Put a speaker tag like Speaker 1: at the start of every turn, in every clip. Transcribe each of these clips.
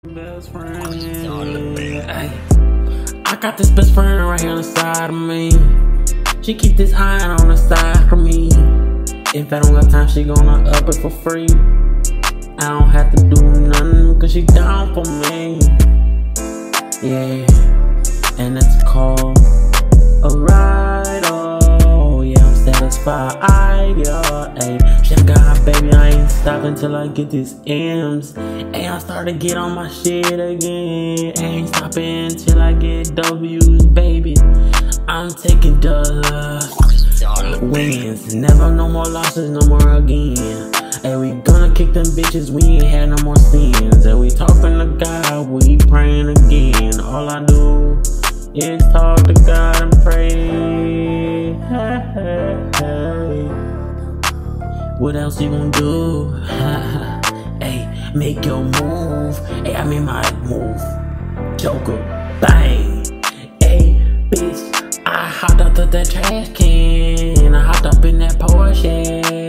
Speaker 1: Best friend. Ay. I got this best friend right here on the side of me. She keep this iron on the side for me. If I don't got time, she gonna up it for free. I don't have to do nothing, cause she down for me. Yeah, and it's called a ride. Oh yeah, I'm satisfied. Yeah, ayy, she got baby, I ain't stopping till I get these M's. Ayy, I start to get on my shit again. Ain't stopping till I get W's, baby. I'm taking the wins, never no more losses, no more again. And we gonna kick them bitches, we ain't had no more sins. And we talking to God, we praying again. All I do is talk to God and pray. Hey. What else you gonna do? Hey, make your move. Hey, I mean my move. Joker, bang. Hey, bitch, I hopped out of that trash can. I hopped up in that Porsche.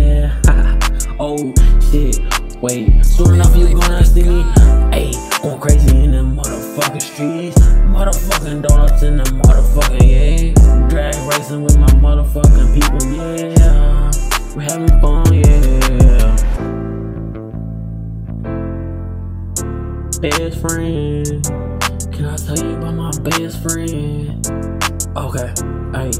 Speaker 1: Oh shit, wait, soon enough you gonna see me. Ayy, going crazy in the motherfucking streets. Motherfucking donuts in the motherfucking, yeah. Drag racing with my motherfucking people, yeah. We're having fun, yeah. Best friend, can I tell you about my best friend? Okay, ayy,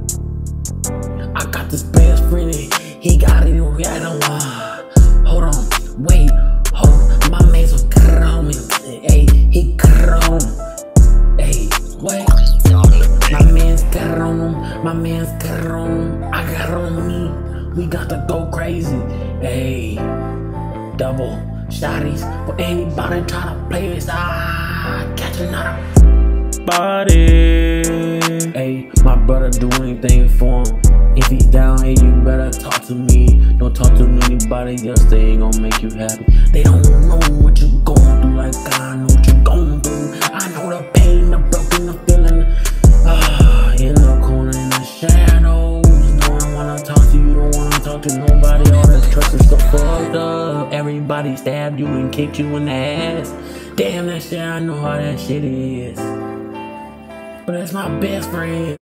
Speaker 1: I got this best friend, he got it, we got it. Hold on, wait, hold on, my man's was on me, ayy, he on, ayy, wait, my man's got it on him, my man's got it on him, I got it on me, we got to go crazy, ayy, double shotties, for anybody try to play this, catch another body. Hey, my brother do anything for him. If he's down here, you better talk to me. Don't talk to anybody else, they ain't gonna make you happy. They don't know what you going through like I know what you going through. I know the pain, the broken, the feeling. In the corner, in the shadows. No one wanna talk to you, don't wanna talk to nobody. All this trust is so fucked up. Everybody stabbed you and kicked you in the ass. Damn, that shit, I know how that shit is. But that's my best friend.